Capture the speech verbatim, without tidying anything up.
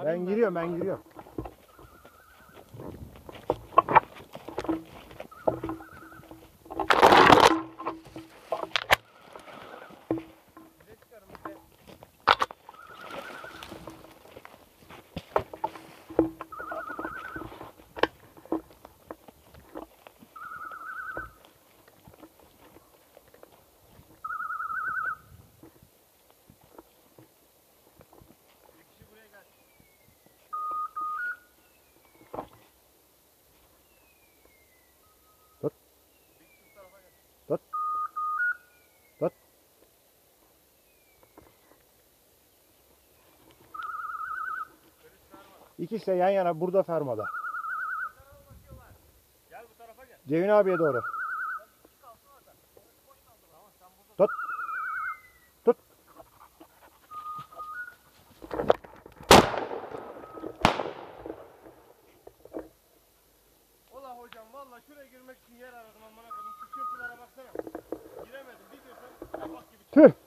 Ben giriyorum, ben giriyorum. Tut. Tut. Tut. İkisi de yan yana burada fermada. Gel bu tarafa gel. Cevin abiye doğru. Tut. Tut. Ola hocam valla şuraya girmek için yer aradım amına koyayım. Şu çırpılara baksana. Giremedim. Bir girsem bak gibi. Tüh.